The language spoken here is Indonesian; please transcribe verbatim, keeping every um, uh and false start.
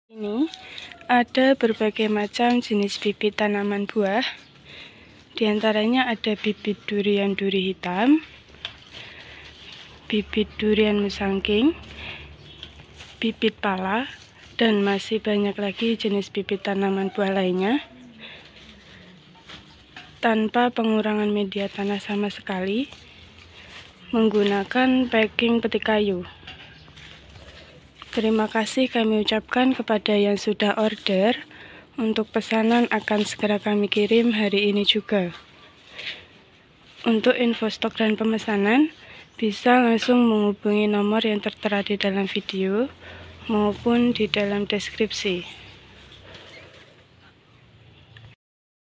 Ini ada berbagai macam jenis bibit tanaman buah. Di antaranya ada bibit durian duri hitam, bibit durian musangking, bibit pala, dan masih banyak lagi jenis bibit tanaman buah lainnya. Tanpa pengurangan media tanah sama sekali, menggunakan packing peti kayu. Terima kasih kami ucapkan kepada yang sudah order. Untuk pesanan akan segera kami kirim hari ini juga. Untuk info stok dan pemesanan, bisa langsung menghubungi nomor yang tertera di dalam video maupun di dalam deskripsi.